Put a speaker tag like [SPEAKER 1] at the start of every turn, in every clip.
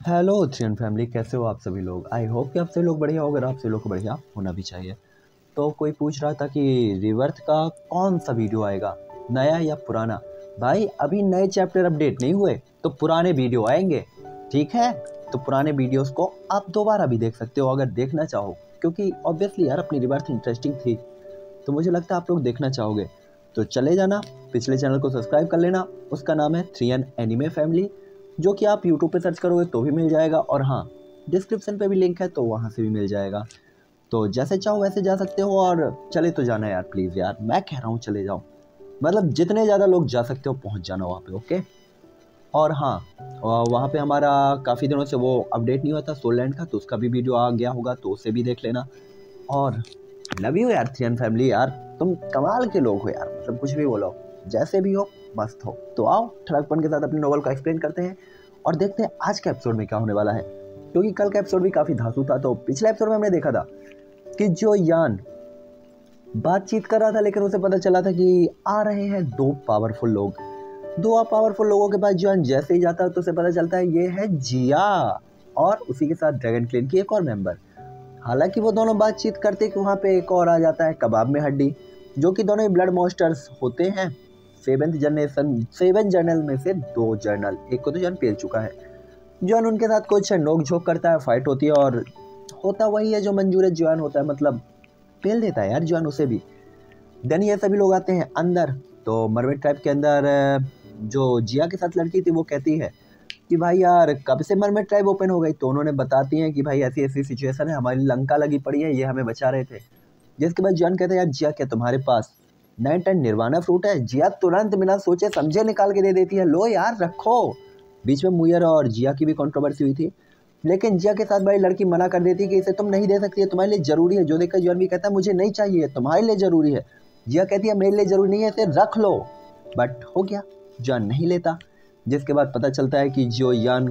[SPEAKER 1] Hello थ्रियन family, कैसे हो आप सभी लोग। आई होप कि आप सभी लोग बढ़िया हो। अगर आप सभी लोग को बढ़िया होना भी चाहिए। तो कोई पूछ रहा था कि रिवर्थ का कौन सा वीडियो आएगा, नया या पुराना। भाई अभी नए चैप्टर अपडेट नहीं हुए तो पुराने वीडियो आएंगे, ठीक है। तो पुराने वीडियोस को आप दोबारा भी देख सकते हो अगर देखना चाहो, क्योंकि ऑब्वियसली यार अपनी रिवर्थ इंटरेस्टिंग थी तो मुझे लगता है आप लोग देखना चाहोगे। तो चले जाना, पिछले चैनल को सब्सक्राइब कर लेना। उसका नाम है थ्रियन एनिमे फैमिली, जो कि आप यूट्यूब पे सर्च करोगे तो भी मिल जाएगा, और हाँ डिस्क्रिप्शन पे भी लिंक है तो वहाँ से भी मिल जाएगा। तो जैसे चाहो वैसे जा सकते हो। और चले तो जाना यार, प्लीज़ यार, मैं कह रहा हूँ चले जाओ। मतलब जितने ज़्यादा लोग जा सकते हो पहुँच जाना वहाँ पे, ओके। और हाँ, वहाँ पे हमारा काफ़ी दिनों से वो अपडेट नहीं हुआ था सोलैंड का, तो उसका भी वीडियो आ गया होगा तो उसे भी देख लेना। और लव यू यार थ्रियन फैमिली, यार तुम कमाल के लोग हो यार, मतलब कुछ भी बोलो, जैसे भी हो मस्त हो। तो आओ ठड़कपन के साथ अपने नॉवल का एक्सप्लेन करते हैं और देखते हैं आज के एपिसोड में क्या होने वाला है। क्योंकि कल का एपिसोड भी काफी धांसू था। तो पिछले एपिसोड में हमने देखा था कि जो यान बातचीत कर रहा था, लेकिन उसे पता चला था कि आ रहे हैं दो पावरफुल लोग। दो पावरफुल लोगों के पास जॉन जैसे ही जाता है तो उसे पता चलता है ये है जिया, और उसी के साथ ड्रैगन क्लेन की एक और मेंबर। हालांकि वो दोनों बातचीत करते कि वहाँ पे एक और आ जाता है कबाब में हड्डी, जो कि दोनों ही ब्लड मॉन्स्टर्स होते हैं। सेवन जर्नल में से दो जर्नल, एक को तो जॉन पेल चुका है। जॉन उनके साथ कुछ नोक झोंक करता है, फाइट होती है, और होता वही है जो मंजूर जॉन होता है, मतलब पेल देता है यार जॉन उसे भी। देन ये सभी लोग आते हैं अंदर। तो मरमेड ट्राइब के अंदर जो जिया के साथ लड़की थी वो कहती है कि भाई यार कब से मरमेड ट्राइब ओपन हो गई। तो उन्होंने बताती हैं कि भाई ऐसी ऐसी सिचुएशन है, हमारी लंका लगी पड़ी है, ये हमें बचा रहे थे। जिसके बाद जॉन कहते हैं यार जिया क्या तुम्हारे पास 9 10 निर्वाणा फ्रूट है। जिया तुरंत बिना सोचे समझे निकाल के दे देती है, लो यार रखो। बीच में मुयर और जिया की भी कंट्रोवर्सी हुई थी, लेकिन जिया के साथ भाई लड़की मना कर देती है कि इसे तुम नहीं दे सकती है, तुम्हारे लिए जरूरी है। जो देखकर जॉन भी कहता है मुझे नहीं चाहिए, तुम्हारे लिए जरूरी है। जिया कहती है मेरे लिए जरूरी नहीं है, इसे रख लो। बट हो गया, जॉन नहीं लेता। जिसके बाद पता चलता है कि जो यान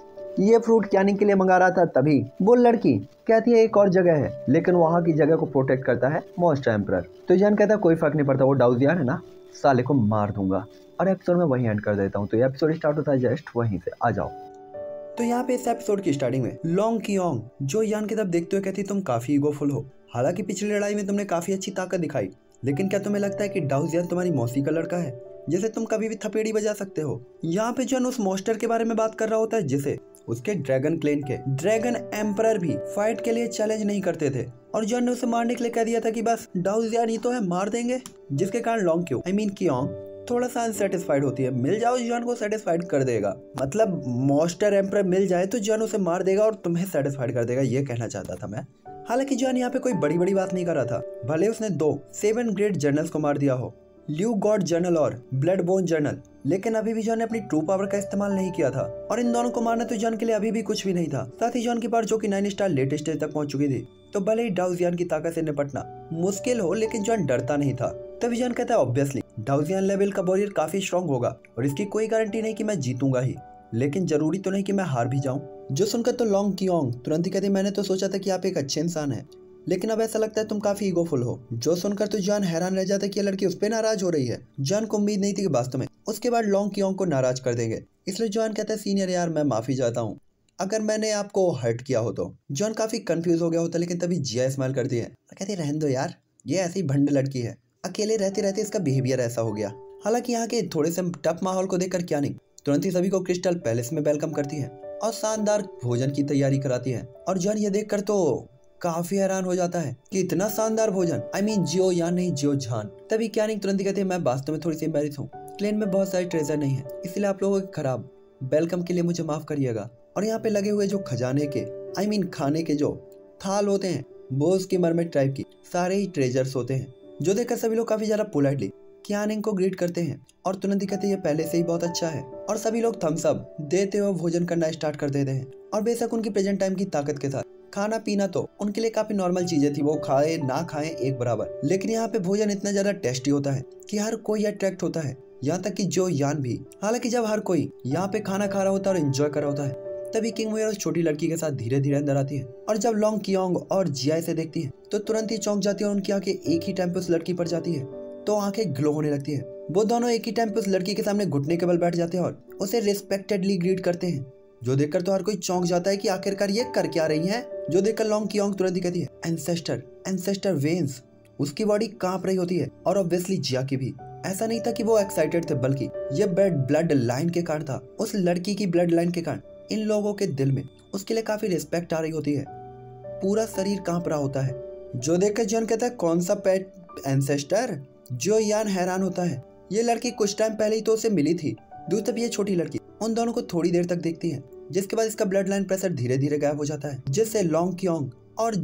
[SPEAKER 1] ये फ्रूट क्यानिंग के लिए मंगा रहा था, तभी वो लड़की कहती है एक और जगह है, लेकिन वहां की जगह को प्रोटेक्ट करता है मॉन्स्टर एम्परर। तो जान कहता है कोई फर्क नहीं पड़ता, वो डाउजियन है ना, साले को मार दूंगा। और एपिसोड में वहीं एंड कर देता हूँ। तो ये एपिसोड स्टार्ट होता है जस्ट वहीं से, आ जाओ। तो यहाँ पे इस एपिसोड की स्टार्टिंग में लोंग कियोंग जो यान की तरफ देखते हुए कहती तुम काफी ईगोफुल हो। हालांकि पिछली लड़ाई में तुमने काफी अच्छी ताकत दिखाई, लेकिन क्या तुम्हें लगता है कि डाउजियन तुम्हारी मौसी का लड़का है जिसे तुम कभी भी थपेड़ी बजा सकते हो। यहाँ पे जॉन उस मॉन्स्टर के बारे में बात कर रहा होता है जिसे उसके ड्रैगन क्लेन के ड्रैगन एम्परर भी फाइट के लिए चैलेंज नहीं करते थे, और जॉन ने उसे मारने के लिए कह दिया था कि बस डाउजियन ही तो है, मार देंगे। जिसके कारण लोंग क्यों कियोंग थोड़ा सा अनसेटिस्फाइड होती है। मिल जाओ जॉन को सेटिस्फाइड कर देगा, मतलब मॉन्स्टर एम्परर मिल जाए तो जॉन उसे मार देगा और तुम्हें सेटिस्फाइड कर देगा, ये कहना चाहता था मैं। हालांकि जॉन यहाँ पे कोई बड़ी बड़ी बात नहीं कर रहा था, भले उसने 7 ग्रेट जर्नल्स को मार दिया हो, ल्यू गॉड जर्नल और ब्लड बोन जर्नल, लेकिन अभी भी जॉन ने अपनी ट्रू पावर का इस्तेमाल नहीं किया था। और इन दोनों को मारना तो जॉन के लिए अभी भी कुछ भी नहीं था। साथ ही जॉन की पावर जो कि 9 स्टार लेटेस्ट स्टेज तक पहुंच चुकी थी, तो भले ही डाउजियन की ताकत से निपटना मुश्किल हो, लेकिन जॉन डरता नहीं था। तभी जॉन कहता है ऑब्वियसली डाउजियन लेवल का वॉरियर काफी स्ट्रॉन्ग होगा और इसकी कोई गारंटी नहीं कि मैं जीतूंगा ही, लेकिन जरूरी तो नहीं कि मैं हार भी जाऊं। जो सुनकर तो लोंग कियोंग तुरंत ही कहती मैंने तो सोचा था कि आप एक अच्छे इंसान हैं, लेकिन अब ऐसा लगता है तुम काफी ईगोफुल हो। जो सुनकर तो जॉन हैरान रह जाता है कि ये लड़की उस पर नाराज हो रही है। जॉन को उम्मीद नहीं थी कि वास्तव में उसके बाद लोंग कियोंग को नाराज कर देंगे, इसलिए जॉन कहता है सीनियर यार मैं माफी चाहता हूँ अगर मैंने आपको हर्ट किया हो तो। जॉन काफी कंफ्यूज हो गया होता, लेकिन तभी जिया स्माइल करती है और कहती रहने दो यार, ये ऐसी भंड लड़की है, अकेले रहते रहते इसका बिहेवियर ऐसा हो गया। हालांकि यहाँ के थोड़े से टफ माहौल को देखकर क्या नहीं तुरंत ही सभी को क्रिस्टल पैलेस में वेलकम करती है और शानदार भोजन की तैयारी कराती है। और जॉन ये देखकर तो काफी हैरान हो जाता है कि इतना शानदार भोजन, आई मीन जियो या नहीं जियो जान। तभी क्यानिंग तुरंत ही कहते हैं मैं वास्तव में थोड़ी सी एम्बैरेस हूँ, क्लेन में बहुत सारे ट्रेजर नहीं है, इसलिए आप लोगों के खराब वेलकम के लिए मुझे माफ करिएगा। और यहाँ पे लगे हुए जो खजाने के आई मीन खाने के जो थाल होते हैं वो उसकी मरमेड ट्राइब की सारे ही ट्रेजर्स होते हैं, जो देखकर सभी लोग काफी ज्यादा पोलाइटली क्यानिंग को ग्रीट करते हैं और तुरंत ही कहते हैं ये पहले से ही बहुत अच्छा है। और सभी लोग थम्स अप देते हुए भोजन करना स्टार्ट कर देते हैं। और बेशक उनकी प्रेजेंट टाइम की ताकत के साथ खाना पीना तो उनके लिए काफी नॉर्मल चीजें थी, वो खाए ना खाए एक बराबर, लेकिन यहाँ पे भोजन इतना ज्यादा टेस्टी होता है कि हर कोई अट्रैक्ट होता है, यहाँ तक कि जो यान भी। हालांकि जब हर कोई यहाँ पे खाना खा रहा होता है और एंजॉय कर रहा होता है, तभी किंग मुयर उस छोटी लड़की के साथ धीरे धीरे अंदर आती है। और जब लोंग कियोंग और जिया से देखती है तो तुरंत ही चौंक जाती है और उनकी आंखें एक ही टाइम पे उस लड़की पर जाती है तो आंखें ग्लो होने लगती है। वो दोनों एक ही टाइम पे उस लड़की के सामने घुटने के बल बैठ जाते हैं और उसे रिस्पेक्टेडली ग्रीट करते हैं,
[SPEAKER 2] जो देखकर तो हर कोई चौंक जाता है कि आखिरकार ये कर क्या रही हैं। जो देखकर लॉन्ग कियोंग तुरंत ही कहती है एंसेस्टर वेन्स। उसकी बॉडी कांप रही होती है और ऑब्वियसली जिया की भी। ऐसा नहीं था कि वो एक्साइटेड थे, बल्कि ये ब्लड लाइन के कारण था। उस लड़की की ब्लड लाइन के कारण इन लोगों के दिल में उसके लिए काफी रिस्पेक्ट आ रही होती है। पूरा शरीर कांप रहा होता है। जो देखकर जॉन कहता है कौन सा पेट एंसेस्टर। जो यान हैरान होता है, ये लड़की कुछ टाइम पहले ही तो उसे मिली थी। दूसरी ये छोटी लड़की उन दोनों को थोड़ी देर तक देखती है, जिसके बाद इसका ब्लड लाइन प्रेशर धीरे धीरे गायब हो जाता है, जिससे लॉन्ग कियोंग और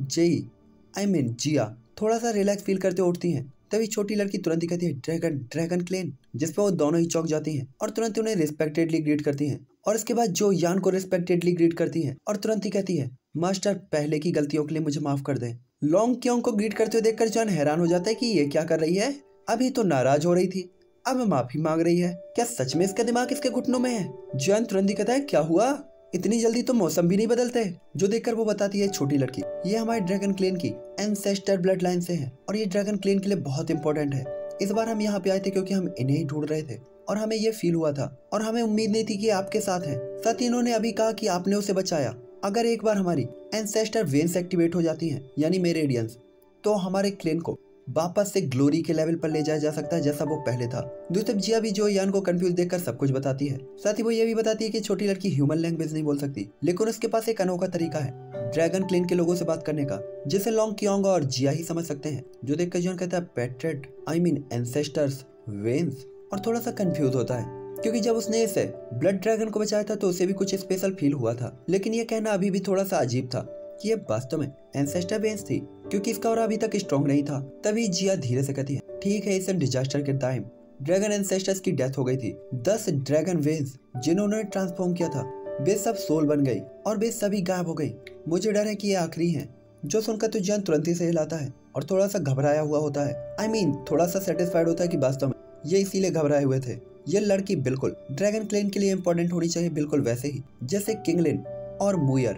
[SPEAKER 2] जिया थोड़ा सा रिलैक्स फील करते उठती हैं। तभी छोटी लड़की तुरंत ही कहती है ड्रैगन क्लेन, जिसपे वो दोनों ही चौंक जाती हैं और तुरंत उन्हें रिस्पेक्टेडली ग्रीट करती हैं। और इसके बाद जो यान को रिस्पेक्टेडली ग्रीट करती है और तुरंत ही कहती है मास्टर, पहले की गलतियों के लिए मुझे माफ कर दें। लॉन्ग कियोंग को ग्रीट करते हुए देखकर जॉन हैरान हो जाता है कि ये क्या कर रही है। अभी तो नाराज हो रही थी, अब माफी मांग रही है। क्या सच में इसका दिमाग इसके घुटनों में है? जॉन तुरंत ही कहता है क्या हुआ, इतनी जल्दी तो मौसम भी नहीं बदलते। जो देखकर वो बताती है छोटी लड़की ये हमारे ड्रैगन क्लेन की एंसेस्टर ब्लड लाइन से है और ये ड्रैगन क्लेन के लिए बहुत इंपॉर्टेंट है। इस बार हम यहाँ पे आए थे क्योंकि हम इन्हें ही ढूंढ रहे थे और हमें ये फील हुआ था और हमें उम्मीद नहीं थी कि आपके साथ हैं। साथ ही इन्होंने अभी कहा कि आपने उसे बचाया। अगर एक बार हमारी एंसेस्टर वेन्स एक्टिवेट हो जाती हैं, यानी मेरेडियंस, तो हमारे क्लेन को वापस से ग्लोरी के लेवल पर ले जाया जा सकता है जैसा वो पहले था। दूसरी जिया भी जो यान को कंफ्यूज देखकर सब कुछ बताती है। साथ ही वो ये भी बताती है कि छोटी लड़की ह्यूमन लैंग्वेज नहीं बोल सकती, लेकिन उसके पास एक अनोखा तरीका है ड्रैगन क्लेन के लोगों से बात करने का, जिसे लॉन्ग कियोंग और जिया ही समझ सकते हैं। जो देखकर जॉन कहता है पेट्रेड एंसेस्टर्स वेन्स, और थोड़ा सा कंफ्यूज होता है क्योंकि जब उसने इसे ब्लड ड्रैगन को बचाया था तो उसे भी कुछ स्पेशल फील हुआ था, लेकिन ये कहना अभी भी थोड़ा सा अजीब था कि ये वास्तव में एंसेस्टर वेन्स थी, क्योंकि इसका और अभी तक स्ट्रॉन्ग नहीं था। तभी जिया धीरे से कहती है ठीक है, इस डिजास्टर के टाइम ड्रैगन एंसेस्टर्स की डेथ हो गई थी। 10 ड्रैगन वेन्स जिन्होंने ट्रांसफॉर्म किया था वे सब सोल बन गई और वे सभी गायब हो गई। मुझे डर है कि ये आखिरी है। जो सुनकर तो जॉन तुरंत ही से हिलाता है और थोड़ा सा घबराया हुआ होता है। थोड़ा सा सेटिस्फाइड होता है कि वास्तव में ये इसीलिए घबराए हुए थे। ये लड़की बिल्कुल ड्रैगन क्लेन के लिए इंपॉर्टेंट होनी चाहिए, बिल्कुल वैसे ही जैसे किंगलिन और मुयर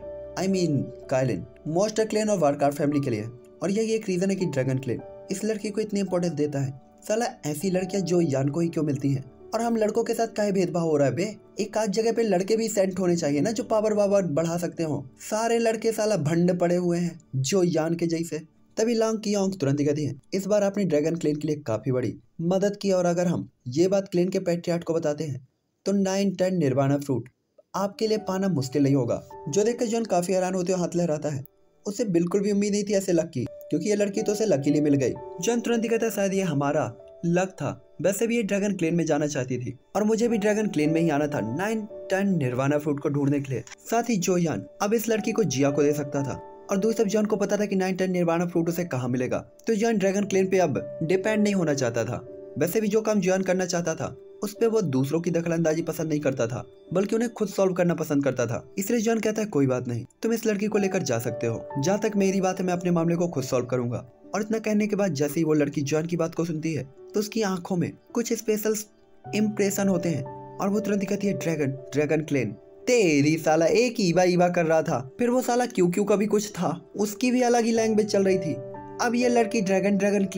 [SPEAKER 2] काइलिन मॉन्स्टर क्लेन और वारकार फैमिली के लिए। और यही एक रीजन है कि ड्रैगन क्लेन इस लड़की को इतनी इंपॉर्टेंस देता है। साला ऐसी लड़कियां जो यान को ही क्यों मिलती हैं, और हम लड़कों के साथ काहे भेदभाव हो रहा है बे? एक आध जगह पे लड़के भी सेंट होने चाहिए ना, जो पावर बढ़ा सकते हो। सारे लड़के साला भंड पड़े हुए हैं जो यान के जैसे। तभी लॉन्ग कियोंग तुरंत ही कहती है इस बार आपने ड्रैगन क्लेन के लिए काफी बड़ी मदद की, और अगर हम ये बात क्लेन के पैट्रियार्ट को बताते हैं तो 9-10 निर्वाणा फ्रूट आपके लिए पाना मुश्किल नहीं होगा। जो देखकर जॉन काफी हैरान होते हुए हाथ लहराता है। उसे बिल्कुल भी उम्मीद नहीं थी ऐसे लक की, क्योंकि ये लड़की तो उसे लकीली मिल गई। जॉन तुरंत ही कहता है शायद ये हमारा लक था। वैसे भी ये ड्रैगन क्लेन में जाना चाहती थी और मुझे भी ड्रैगन क्लेन में ही आना था 9-10 निर्वाणा फ्रूट को ढूंढने के लिए। साथ ही जो यान अब इस लड़की को जिया को दे सकता था, और दूसरी जॉन को पता था कि 9-10 निर्वाणा फ्रूट उसे कहाँ मिलेगा। तो जॉन ड्रैगन क्लेन पे अब डिपेंड नहीं होना चाहता था। वैसे भी जो काम जॉन करना चाहता था उस पे वो दूसरों की दखलंदाजी पसंद नहीं करता था, बल्कि उन्हें खुद सॉल्व करना पसंद करता था। इसलिए जॉन कहता है कोई बात नहीं, तुम इस लड़की को लेकर जा सकते हो। जहाँ तक मेरी बात है मैं अपने मामले को खुद सॉल्व करूंगा। और इतना कहने के बाद जैसे ही वो लड़की जॉन की बात को सुनती है तो उसकी आंखों में कुछ स्पेशल इम्प्रेशन होते हैं और वो तुरंत कहती है ड्रैगन क्लेन। तेरी साला एक ईवा कर रहा था, फिर वो साला क्यों का भी कुछ था, उसकी भी अलग ही लैंग्वेज चल रही थी। अब ये लड़की ड्रैगन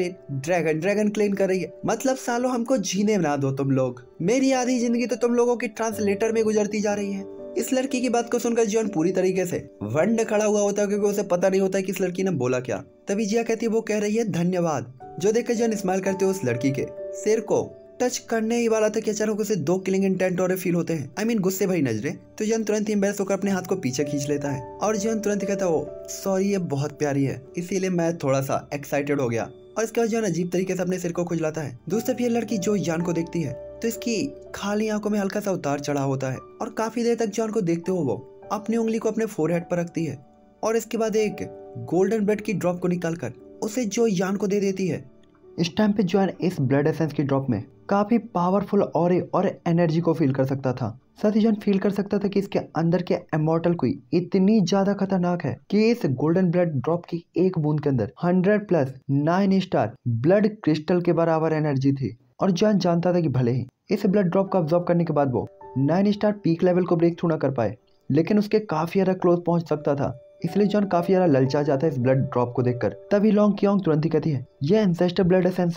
[SPEAKER 2] क्लेन कर रही है। मतलब सालों हमको जीने ना दो तुम लोग। मेरी आधी जिंदगी तो तुम लोगों की ट्रांसलेटर में गुजरती जा रही है। इस लड़की की बात को सुनकर जॉन पूरी तरीके से वंड खड़ा हुआ होता है, क्योंकि उसे पता नहीं होता कि इस लड़की ने बोला क्या। तभी जिया कहती है वो कह रही है धन्यवाद। जो देखकर जॉन स्माइल करते हुए उस लड़की के सिर को टच करने ही वाला था कि अचानक उसे 2 किलिंग इंटेंट और फील होते हैं। गुस्से भरी नजरें। तो जॉन तुरंत ही एम्बैरेस होकर अपने हाथ को पीछे खींच लेता है और जॉन तुरंत ही कहता है ओ सॉरी, ये बहुत प्यारी है, इसीलिए मैं थोड़ा सा एक्साइटेड हो गया। और इसके बाद जॉन अजीब तरीके से अपने सिर को खुजलाता है। दूसरी ये लड़की जो यान को देखती है तो इसकी खाली आंखों में हल्का सा उतार चढ़ा होता है और काफी देर तक जॉन को देखते हुए वो अपनी उंगली को अपने फोरहेड पर रखती है और इसके बाद एक गोल्डन ब्लड की ड्रॉप को निकालकर उसे जो यान को दे देती है। इस टाइम पे जॉन इस ब्लड एसेंस की ड्रॉप में काफी पावरफुल और एनर्जी को फील कर सकता था। साथ ही जॉन फील कर सकता था कि इसके अंदर के इमॉर्टल कोई इतनी ज्यादा खतरनाक है कि इस गोल्डन ब्लड ड्रॉप की एक बूंद के अंदर 100+9 स्टार ब्लड क्रिस्टल के बराबर एनर्जी थी। और जॉन जानता था कि भले ही इस ब्लड ड्रॉप को अब्सॉर्ब करने के बाद वो 9 स्टार पीक लेवल को ब्रेक थ्रू ना कर पाए, लेकिन उसके काफी ज्यादा क्लोज पहुंच सकता था। इसलिए जॉन काफी ज्यादा ललचा जाता है इस ब्लड ड्रॉप को देखकर। तभी लॉन्ग कियोंग तुरंत ही कहती है ये एंसेस्टर ब्लड एसेंस है,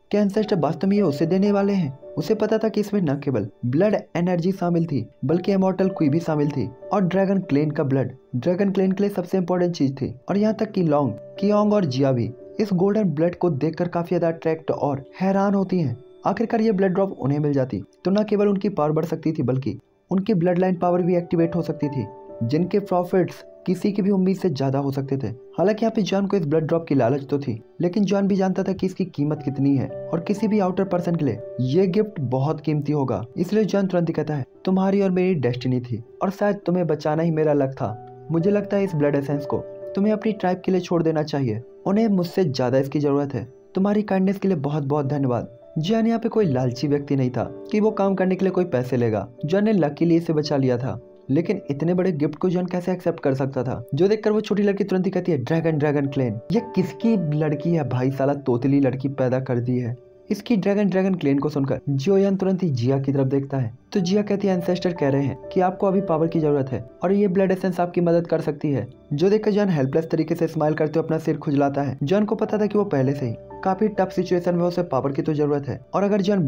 [SPEAKER 2] क्या एंसेस्टर वास्तव में ये उसे देने वाले हैं? उसे पता था कि इसमें न केवल ब्लड एनर्जी शामिल थी बल्कि इमॉर्टल क्वी भी शामिल थी और ड्रैगन क्लेन का ब्लड ड्रैगन क्लेन के लिए सबसे इम्पोर्टेंट चीज थी। और यहाँ तक कि लॉन्ग, कियोंग और जिया भी इस गोल्डन ब्लड को देखकर काफी ज्यादा अट्रैक्ट और हैरान होती हैं। आखिरकार ये ब्लड ड्रॉप उन्हें मिल जाती तो न केवल उनकी पावर बढ़ सकती थी बल्कि उनकी ब्लड लाइन पावर भी एक्टिवेट हो सकती थी, जिनके प्रॉफिट्स किसी की भी उम्मीद से ज्यादा हो सकते थे। हालांकि यहाँ पे जॉन को इस ब्लड ड्रॉप की लालच तो थी, लेकिन जॉन भी जानता था कि इसकी कीमत कितनी है और किसी भी आउटर पर्सन के लिए ये गिफ्ट बहुत कीमती होगा। इसलिए जॉन तुरंत ही कहता है, तुम्हारी और मेरी डेस्टिनी थी और शायद तुम्हें बचाना ही मेरा लक था। मुझे लगता है इस ब्लड एसेंस को तुम्हें अपनी ट्राइब के लिए छोड़ देना चाहिए, उन्हें मुझसे ज्यादा इसकी जरूरत है। तुम्हारी काइंडनेस के लिए बहुत बहुत धन्यवाद। जॉन यहाँ पे कोई लालची व्यक्ति नहीं था कि वो काम करने के लिए कोई पैसे लेगा। जॉन ने लक के लिए इसे बचा लिया था, लेकिन इतने बड़े गिफ्ट को जॉन कैसे एक्सेप्ट कर सकता था? जो देखकर वो छोटी लड़की तुरंत ही कहती है, ड्रैगन ड्रैगन क्लेन, ये किसकी लड़की है भाई? साला तोतली लड़की पैदा कर दी है। इसकी ड्रैगन ड्रैगन क्लेन को सुनकर जोयान तुरंत ही जिया की तरफ देखता है तो जिया कहती है, एंसेस्टर कह रहे हैं कि आपको अभी पावर की जरूरत है और ये ब्लड एसेंस आपकी मदद कर सकती है। जो देखकर जॉन हेल्पलेस तरीके से स्माइल करते हुए अपना सिर खुजलाता है। जॉन को पता था कि वो पहले से ही काफी टफ सिचुएशन में उसे पावर की तो जरूरत है और अगर John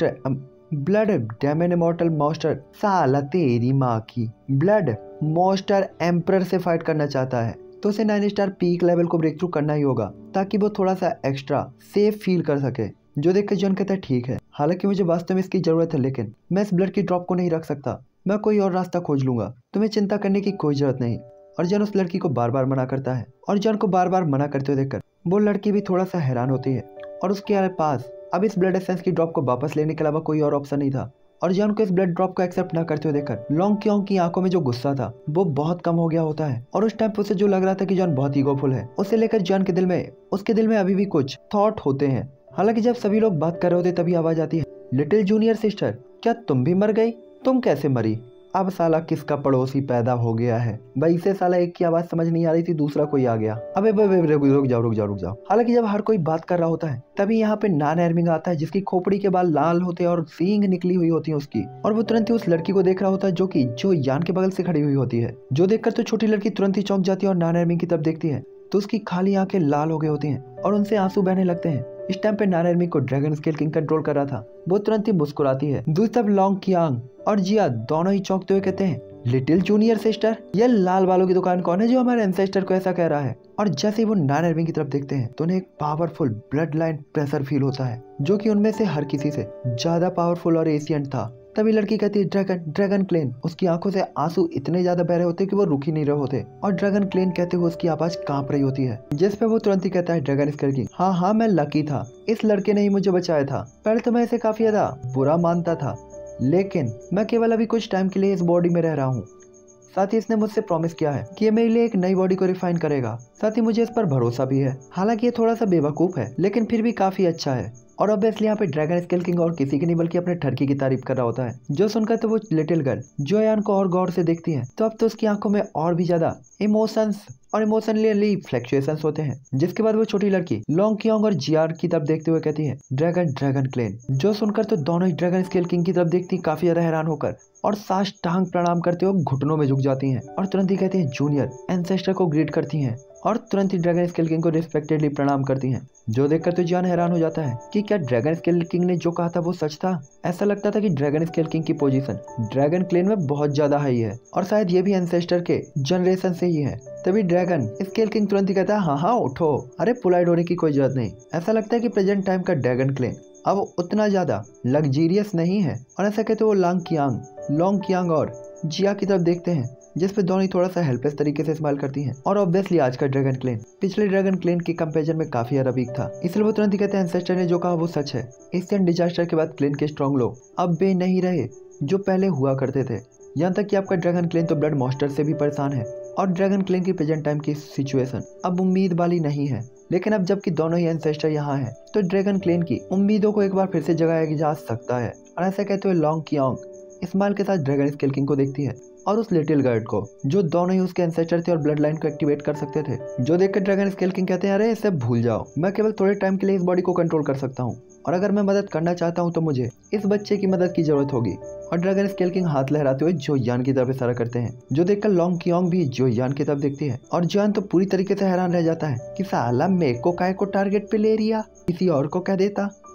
[SPEAKER 2] blood demon immortal monster, साला तेरी माँ की, ब्लड मॉन्स्टर एम्परर से फाइट करना चाहता है तो उसे 9 स्टार पीक लेवल को ब्रेक थ्रू करना ही होगा ताकि वो थोड़ा सा एक्स्ट्रा सेफ फील कर सके। जो देखकर जॉन कहता है, ठीक है, हालांकि मुझे वास्तव में इसकी जरूरत है, लेकिन मैं इस ब्लड की ड्रॉप को नहीं रख सकता, मैं कोई और रास्ता खोज लूंगा, तुम्हें चिंता करने की कोई जरूरत नहीं। और जॉन उस लड़की को बार बार मना करता है और जॉन को बार बार मना करते हुए देखकर वो लड़की भी थोड़ा सा हैरान होती है और उसके पास अब इस ब्लड एसेंस की ड्रॉप को वापस लेने के अलावा कोई और ऑप्शन नहीं था। और जॉन को इस ब्लड ड्रॉप को एक्सेप्ट न करते हुए देखकर लॉन्ग कियोंग की आंखों में जो गुस्सा था वो बहुत कम हो गया होता है और उस टाइम पे उसे जो लग रहा था कि जॉन बहुत ईगोफुल है, उसे लेकर जॉन के दिल में अभी भी कुछ थॉट होते हैं। हालांकि जब सभी लोग बात कर रहे होते तभी आवाज आती है, लिटिल जूनियर सिस्टर, क्या तुम भी मर गई? तुम कैसे मरी? अब साला किसका पड़ोसी पैदा हो गया है भाई? इसे साला एक की आवाज समझ नहीं आ रही थी, दूसरा कोई आ गया। अबे रुक जाओ। हालांकि जब हर कोई बात कर रहा होता है तभी यहाँ पे नान एर्मिंग आता है, जिसकी खोपड़ी के बाल लाल होते हैं और सींग निकली हुई होती है उसकी, और वो तुरंत ही उस लड़की को देख रहा होता है जो यान के बगल से खड़ी हुई होती है। जो देखकर तो छोटी लड़की तुरंत ही चौंक जाती है और नान एर्मिंग की तरफ देखती है तो उसकी खाली आंखें लाल हो गई होती हैं और उनसे आंसू बहने लगते हैं। इस टाइम पे नान एर्मिंग को ड्रैगन स्केल किंग कंट्रोल कर रहा था, वो तुरंत ही मुस्कुराती है। दूसरी तरफ लॉन्ग कियांग और जिया दोनों ही चौंकते हुए कहते हैं, लिटिल जूनियर सिस्टर, ये लाल बालों की दुकान कौन है जो हमारे एंसेस्टर को ऐसा कह रहा है? और जैसे ही वो नान एर्मिंग की तरफ देखते हैं तो उन्हें एक powerful blood line pressure feel होता है जो कि उनमें से हर किसी से ज्यादा पावरफुल और एशियंट था। तभी लड़की कहती है, ड्रैगन क्लेन। उसकी आंखों से आंसू इतने ज्यादा बह रहे होते कि वो रुक ही नहीं रहे होते और ड्रैगन क्लेन कहते हुए उसकी आवाज कांप रही होती है, जिस पे वो तुरंत ही कहता है, ड्रैगन स्केल किंग, हाँ मैं लकी था, इस लड़के ने ही मुझे बचाया था। पहले तो मैं इसे काफी ज्यादा बुरा मानता था, लेकिन मैं केवल अभी कुछ टाइम के लिए इस बॉडी में रह रहा हूँ। साथ ही इसने मुझसे प्रॉमिस किया है कि ये मेरे लिए एक नई बॉडी को रिफाइन करेगा। साथ ही मुझे इस पर भरोसा भी है। हालांकि ये थोड़ा सा बेवकूफ है लेकिन फिर भी काफी अच्छा है। और ऑब्वियसली यहाँ पे ड्रैगन स्केल किंग और किसी की नहीं बल्कि अपने ठरकी की तारीफ कर रहा होता है। जो सुनकर तो वो लिटिल गर्ल जोयान को और गौर से देखती है तो अब तो उसकी आंखों में और भी ज्यादा इमोशंस और इमोशनली फ्लक्चुएशंस होते हैं। जिसके बाद वो छोटी लड़की लॉन्ग कियोंग और जियार की तरफ देखते हुए कहती है, ड्रैगन क्लेन। जो सुनकर तो दोनों ही ड्रैगन स्केल किंग की तरफ देखती काफी ज्यादा हैरान होकर और साष्टांग प्रणाम करते हुए घुटनों में झुक जाती हैं और तुरंत ही कहती हैं, जूनियर एंसेस्टर को ग्रीट करती हैं और तुरंत ही ड्रैगन स्केल किंग को रिस्पेक्टेडली प्रणाम करती हैं। जो देखकर तो जियान हैरान हो जाता है कि क्या ड्रैगन स्केल किंग ने जो कहा था वो सच था। ऐसा लगता था कि ड्रैगन स्केल किंग की पोजीशन ड्रैगन क्लेन में बहुत ज्यादा हाई है और शायद ये भी एंसेस्टर के जनरेशन से ही है। तभी ड्रैगन स्केल किंग तुरंत ही कहता है, हाँ उठो, अरे पोलाइट होने की कोई जरूरत नहीं। ऐसा लगता है कि प्रेजेंट टाइम का ड्रैगन क्लेन अब उतना ज्यादा लग्जीरियस नहीं है। और ऐसा कहते वो लॉन्ग कियांग और जिया की तरफ देखते हैं, जिस पे दोनों थोड़ा सा हेल्पलेस तरीके से स्माइल करती हैं। और ऑब्वियसली आज का ड्रैगन क्लेन पिछले ड्रैगन क्लेन के कंपैरिजन में काफी ज्यादा वीक था, इसलिए वो तुरंत ही कहते हैं, एंसेस्टर ने जो कहा वो सच है। एशियन डिजास्टर के बाद क्लेन के स्ट्रॉन्ग लोग अब बे नहीं रहे जो पहले हुआ करते थे। यहाँ तक कि आपका ड्रैगन क्लेन तो ब्लड मॉन्स्टर से भी परेशान है और ड्रैगन क्लेन की प्रेजेंट टाइम की सिचुएशन अब उम्मीद वाली नहीं है। लेकिन अब जबकि दोनों ही एंसेस्टर यहाँ हैं तो ड्रैगन क्लेन की उम्मीदों को एक बार फिर से जगाया जा सकता है। और ऐसा कहते हुए लॉन्ग कियोंग स्माइल के साथ ड्रैगन स्केल किंग को देखती है और उस लिटिल गर्ल को जो दोनों ही उसके एंसेस्टर थे और ब्लड लाइन को एक्टिवेट कर सकते थे। जो देखकर ड्रैगन स्केल किंग कहते हैं, अरे इसे भूल जाओ, मैं केवल थोड़े टाइम के लिए इस बॉडी को कंट्रोल कर सकता हूँ और अगर मैं मदद करना चाहता हूँ तो मुझे इस बच्चे की मदद की जरूरत होगी। और ड्रैगन स्केल किंग हाथ लहराते हुए जोयान की तरफ इशारा करते हैं। जो देखकर लॉन्ग कियोंग भी जोयान की तरफ देखती है और जोयान तो पूरी तरीके से हैरान रह जाता है कि साला मेरे को काय को टारगेट पे ले रिया, किसी और को कह देता।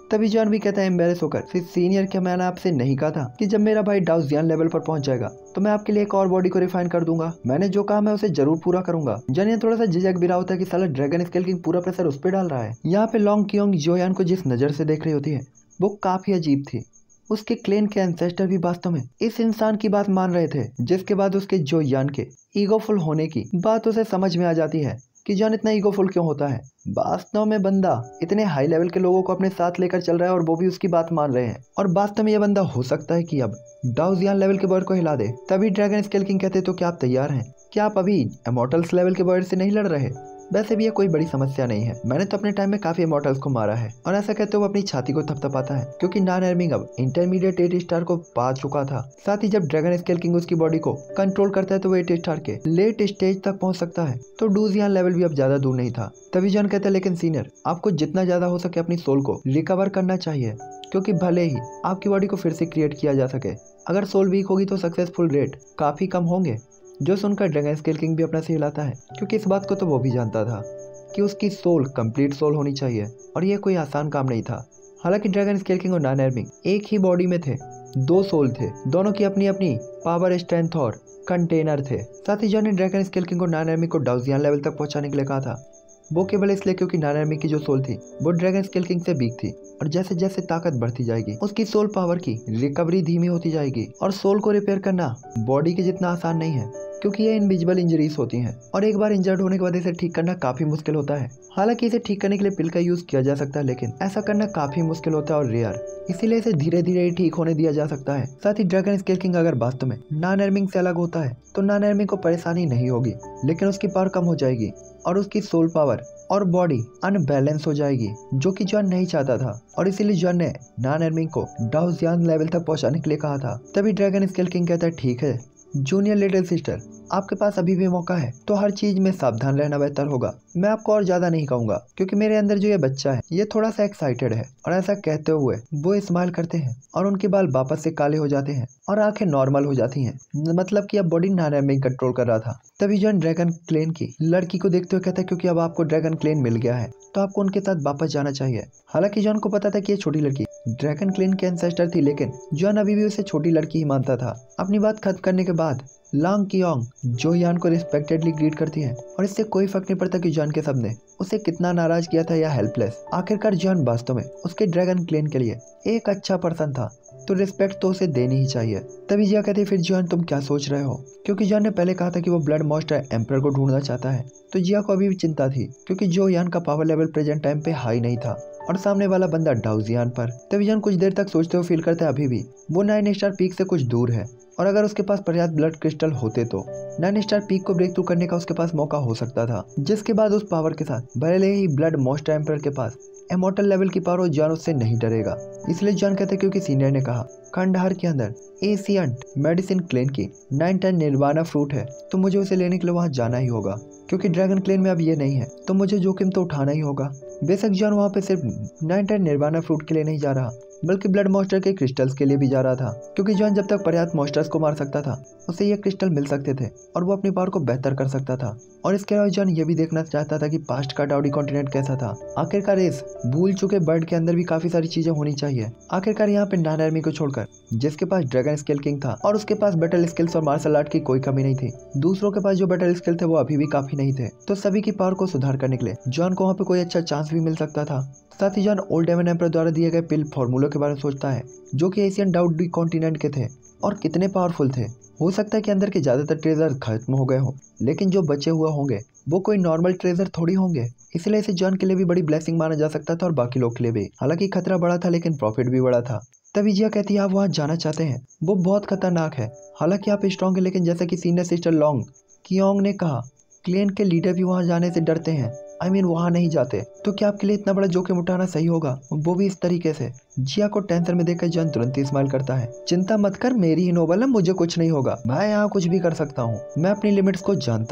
[SPEAKER 2] तभी जॉन भी कहता है एम्बेरस होकर, फिर सीनियर, क्या मैंने आपसे नहीं कहा था कि जब मेरा भाई डाउजियन लेवल पर पहुंच जाएगा तो मैं आपके लिए एक और बॉडी को रिफाइन कर दूंगा। मैंने जो काम है उसे जरूर पूरा करूंगा। जॉन ये थोड़ा सा झिझक भी रहा होता है कि साला ड्रैगन स्केल किंग पूरा प्रेशर उस पर डाल रहा है। यहाँ पे लॉन्ग कियोंग जोयान को जिस नजर से देख रही होती है वो काफी अजीब थी। उसके क्लेन के एंसेस्टर भी वास्तव में इस इंसान की बात मान रहे थे, जिसके बाद उसके जोयान के ईगोफुल होने की बात उसे समझ में आ जाती है कि जॉन इतना ईगोफुल क्यों होता है। वास्तव में बंदा इतने हाई लेवल के लोगों को अपने साथ लेकर चल रहा है और वो भी उसकी बात मान रहे हैं, और वास्तव में ये बंदा हो सकता है कि अब डाउजियन लेवल के बर्ड को हिला दे। तभी ड्रैगन स्केल किंग कहते तो क्या आप तैयार हैं? क्या आप अभी इमॉर्टल्स लेवल के बर्ड से नहीं लड़ रहे? वैसे भी ये कोई बड़ी समस्या नहीं है, मैंने तो अपने टाइम में काफी इमॉर्टल्स को मारा है। और ऐसा कहते हुए अपनी छाती को थपथपाता है, क्योंकि नॉन एर्मिंग अब इंटरमीडिएट 8 स्टार को पा चुका था। साथ ही जब ड्रैगन स्केल किंग उसकी बॉडी को कंट्रोल करता है तो वो 8 स्टार के लेट स्टेज तक पहुंच सकता है, तो डाउजियन लेवल भी अब ज्यादा दूर नहीं था। तभी जॉन कहता है लेकिन सीनियर, आपको जितना ज्यादा हो सके अपनी सोल को रिकवर करना चाहिए, क्योंकि भले ही आपकी बॉडी को फिर से क्रिएट किया जा सके, अगर सोल वीक होगी तो सक्सेसफुल रेट काफी कम होंगे। जो सुनकर ड्रैगन स्केल किंग भी अपना सिर हिलाता है, क्योंकि इस बात को तो वो भी जानता था कि उसकी सोल कंप्लीट सोल होनी चाहिए, और यह कोई आसान काम नहीं था। हालांकि ड्रैगन स्केल किंग और नॉन एर्मिंग एक ही बॉडी में थे, 2 सोल थे, दोनों की अपनी अपनी पावर, स्ट्रेंथ और कंटेनर थे। साथ ही जॉन ने ड्रैगन स्केल किंग और नॉन एर्मिंग को डाउजियन लेवल तक पहुंचाने के लिए कहा था, वो केवल इसलिए क्योंकि नॉन एर्मिंग की जो सोल थी वो ड्रैगन स्केल किंग से वीक थी, और जैसे जैसे ताकत बढ़ती जाएगी उसकी सोल पावर की रिकवरी धीमी होती जाएगी। और सोल को रिपेयर करना बॉडी के जितना आसान नहीं है, क्योंकि ये इनविजिबल इंजरीज होती हैं, और एक बार इंजर्ड होने के बाद इसे ठीक करना काफी मुश्किल होता है। हालांकि इसे ठीक करने के लिए पिल का यूज किया जा सकता है, लेकिन ऐसा करना काफी मुश्किल होता है और रेयर, इसीलिए इसे धीरे धीरे ही ठीक होने दिया जा सकता है। साथ ही ड्रैगन स्केल किंग अगर वास्तव में नॉन एर्मिंग से अलग होता है तो नॉन एर्मिंग को परेशानी नहीं होगी, लेकिन उसकी पावर कम हो जाएगी और उसकी सोल पावर और बॉडी अनबैलेंस हो जाएगी, जो कि जॉन नहीं चाहता था, और इसीलिए जॉन ने नॉन एर्मिंग को डाउजियन लेवल तक पहुंचाने के लिए कहा था। तभी ड्रैगन स्केल किंग कहता है ठीक है जूनियर लिटिल सिस्टर, आपके पास अभी भी मौका है, तो हर चीज में सावधान रहना बेहतर होगा। मैं आपको और ज्यादा नहीं कहूंगा, क्योंकि मेरे अंदर जो ये बच्चा है ये थोड़ा सा एक्साइटेड है। और ऐसा कहते हुए वो स्माइल करते हैं और उनके बाल वापस से काले हो जाते हैं और आंखें नॉर्मल हो जाती हैं, मतलब कि अब बॉडी नॉन एर्मिंग कंट्रोल कर रहा था। तभी जॉन ड्रैगन क्लेन की लड़की को देखते हुए कहता है क्योंकि अब आपको ड्रैगन क्लेन मिल गया है तो आपको उनके साथ वापस जाना चाहिए। हालांकि जॉन को पता था कि ये छोटी लड़की ड्रैगन क्लेन के एंसेस्टर थी, लेकिन जॉन अभी भी उसे छोटी लड़की ही मानता था। अपनी बात खत्म करने के बाद लॉन्ग कियोंग जोयान को रिस्पेक्टेडली ग्रीट करती है, और इससे कोई फर्क नहीं पड़ता कि जॉन के सबने उसे कितना नाराज किया था या हेल्पलेस। आखिरकार जॉन वास्तव में उसके ड्रैगन क्लेन के लिए एक अच्छा पर्सन था, तो रिस्पेक्ट तो उसे देनी ही चाहिए। तभी जिया कहती फिर जॉन तुम क्या सोच रहे हो, क्योंकि जॉन ने पहले कहा था कि वो ब्लड मॉन्स्टर एम्परर को ढूंढना चाहता है। तो जिया को अभी भी चिंता थी, क्योंकि जोयान का पावर लेवल प्रेजेंट टाइम पे हाई नहीं था और सामने वाला बंदा डाउजियन पर। तभी जॉन कुछ देर तक सोचते हुए फील करता है अभी भी वो 9 स्टार पीक से कुछ दूर है, और अगर उसके पास पर्याप्त ब्लड क्रिस्टल होते तो 9 स्टार पीक को ब्रेक थ्रू करने का उसके पास मौका हो सकता था, जिसके बाद उस पावर के साथ भले ही ब्लड मॉन्स्टर एम्परर के पास इमॉर्टल लेवल की पावर हो, जॉन उससे नहीं डरेगा। इसलिए जॉन कहते क्योंकि सीनियर ने कहा खंडहर के अंदर एशियंट मेडिसिन क्लेन की 9 टन निर्वाणा फ्रूट है, तो मुझे उसे लेने के लिए वहां जाना ही होगा। क्योंकि ड्रैगन क्लेन में अब ये नहीं है तो मुझे जोखिम तो उठाना ही होगा। बेशक जॉन वहाँ पे सिर्फ 9 टन निर्वाणा फ्रूट के लिए नहीं जा रहा, बल्कि ब्लड मॉन्स्टर के क्रिस्टल्स के लिए भी जा रहा था, क्योंकि जॉन जब तक पर्याप्त मॉन्स्टर्स को मार सकता था उसे ये क्रिस्टल मिल सकते थे और वो अपनी पावर को बेहतर कर सकता था। और इसके अलावा जॉन ये भी देखना चाहता था कि पास्ट का डाउडी कॉन्टिनेंट कैसा था। आखिरकार इस भूल चुके बर्ड के अंदर भी काफी सारी चीजें होनी चाहिए। आखिरकार यहाँ पे नॉन एर्मी को छोड़कर जिसके पास ड्रैगन स्केल किंग था और उसके पास बैटल स्किल्स और मार्शल आर्ट की कोई कमी नहीं थी, दूसरों के पास जो बैटल स्किल थे वो अभी भी काफी नहीं थे, तो सभी की पावर को सुधार करने के लिए जॉन को वहाँ पे कोई अच्छा चांस भी मिल सकता था। साथ ही जॉन ओल्ड डेमन एम्परर द्वारा दिए गए पिल फॉर्मूलों के बारे में सोचता है, जो कि एशियन डाउडी कॉन्टिनेंट के थे और कितने पावरफुल थे। हो सकता है कि अंदर के ज्यादातर ट्रेजर खत्म हो गए हों, लेकिन जो बचे हुए होंगे वो कोई नॉर्मल ट्रेजर थोड़ी होंगे, इसलिए इसे जॉन के लिए भी बड़ी ब्लेसिंग माना जा सकता था और बाकी लोग के लिए भी। हालांकि खतरा बड़ा था लेकिन प्रॉफिट भी बड़ा था। तभी जिया कहती है आप वहाँ जाना चाहते हैं, वो बहुत खतरनाक है। हालांकि आप स्ट्रॉन्ग है, लेकिन जैसा कि सीनियर सिस्टर लॉन्ग कियोंग ने कहा क्लेन के लीडर भी वहाँ जाने से डरते हैं, वहाँ नहीं जाते, तो क्या आपके लिए इतना बड़ा जोखिम उठाना सही होगा, वो भी इस तरीके से। जिया को टेंशन में देखकर जॉन तुरंत ही स्माइल करता है, चिंता मत कर, मेरी ही नोबल है, मुझे कुछ नहीं होगा, मैं यहाँ कुछ भी कर सकता हूँ, मैं अपनी लिमिट्स को जानता हूँ।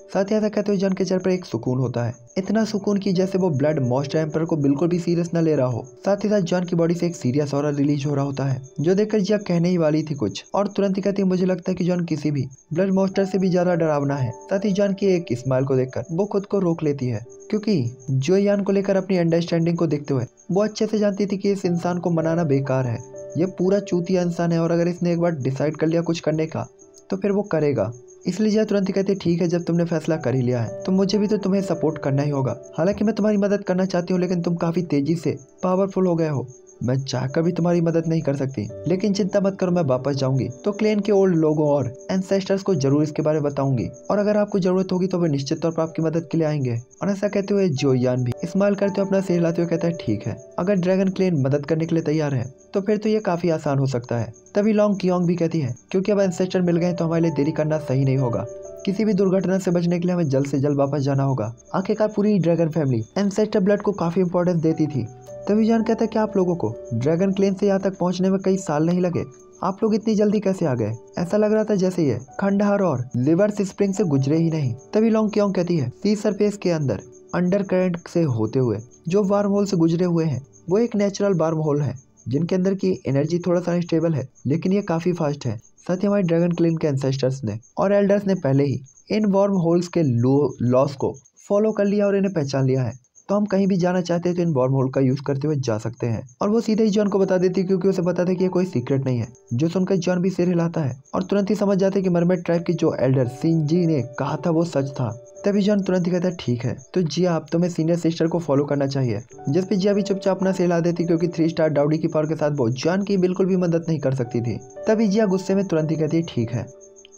[SPEAKER 2] साथ ही ऐसा कहते हुए जॉन के चेहरे पर एक सुकून होता है, इतना सुकून कि जैसे वो ब्लड मॉन्स्टर एम्पर को बिल्कुल भी सीरियस न ले रहा हो। साथ ही साथ जॉन की बॉडी से एक सीरियस ऑरा रिलीज हो रहा होता है, जो देखकर जिया कहने ही वाली थी कुछ और तुरंत ही कहती है मुझे लगता है कि जॉन किसी भी ब्लड मॉन्स्टर से भी ज्यादा डरावना है। साथ ही जॉन की एक स्माइल को देखकर वो खुद को रोक लेती है, क्योंकि जो यान को लेकर अपनी अंडरस्टैंडिंग को देखते हुए वो अच्छे से जानती थी कि इस इंसान को मनाना बेकार है, ये पूरा चूतिया इंसान है और अगर इसने एक बार डिसाइड कर लिया कुछ करने का तो फिर वो करेगा। इसलिए जिया तुरंत ही कहती है ठीक है, जब तुमने फैसला कर ही लिया है तो मुझे भी तो तुम्हें सपोर्ट करना ही होगा। हालांकि मैं तुम्हारी मदद करना चाहती हूँ लेकिन तुम काफी तेजी से पावरफुल हो गए हो, मैं चाहकर भी तुम्हारी मदद नहीं कर सकती, लेकिन चिंता मत करो, मैं वापस जाऊंगी तो क्लेन के ओल्ड लोगों और एंसेस्टर्स को जरूर इसके बारे में बताऊंगी और अगर आपको जरूरत होगी तो वे निश्चित तौर पर आपकी मदद के लिए आएंगे। और ऐसा कहते हुए जोयान भी स्माइल करते हुए अपना सिर हिलाते हुए कहता है ठीक है, अगर ड्रैगन क्लेन मदद करने के लिए तैयार है तो फिर तो ये काफी आसान हो सकता है। तभी लॉन्ग कियोंग भी कहती है क्योंकि अब एंसेस्टर मिल गए तो हमारे लिए देरी करना सही नहीं होगा, किसी भी दुर्घटना से बचने के लिए हमें जल्द से जल्द वापस जाना होगा। आखिरकार पूरी ड्रैगन फैमिली एंसेस्टर ब्लड को काफी इंपॉर्टेंस देती थी। तभी जॉन कहता है कि आप लोगों को ड्रैगन क्लेन से यहाँ तक पहुँचने में कई साल नहीं लगे, आप लोग इतनी जल्दी कैसे आ गए? ऐसा लग रहा था जैसे ये खंडहर और रिवर्स स्प्रिंग से गुजरे ही नहीं। तभी लॉन्ग कियोंग कहती है सी सरफेस के अंदर अंडर करंट से होते हुए जो वार्म होल से गुजरे हुए हैं वो एक नेचुरल वार्म होल है जिनके अंदर की एनर्जी थोड़ा सा अनस्टेबल है लेकिन ये काफी फास्ट है। साथ ही हमारे ड्रैगन क्लेन के एंसेस्टर्स ने और एल्डर्स ने पहले ही इन वार्म होल्स के लॉस को फॉलो कर लिया और इन्हें पहचान लिया है, तो हम कहीं भी जाना चाहते हैं तो इन वार्म होल का यूज करते हुए जा सकते हैं। और वो सीधे ही जॉन को बता देती है क्योंकि उसे पता था कि ये कोई सीक्रेट नहीं है, जो सुनकर जॉन भी सिर हिलाता है और तुरंत ही समझ जाते हैं कि मरमेड ट्राइब की जो एल्डर सिंजी ने कहा था वो सच था। तभी जॉन तुरंत ही कहता है ठीक है, तो जिया अब तुम्हें सीनियर सिस्टर को फॉलो करना चाहिए, जिस पे जिया भी चुपचाप अपना सिर हिला देती क्योंकि 3 स्टार डाउडी की पावर के साथ वो जॉन की बिल्कुल भी मदद नहीं कर सकती थी। तभी जिया गुस्से में तुरंत ही कहती है ठीक है,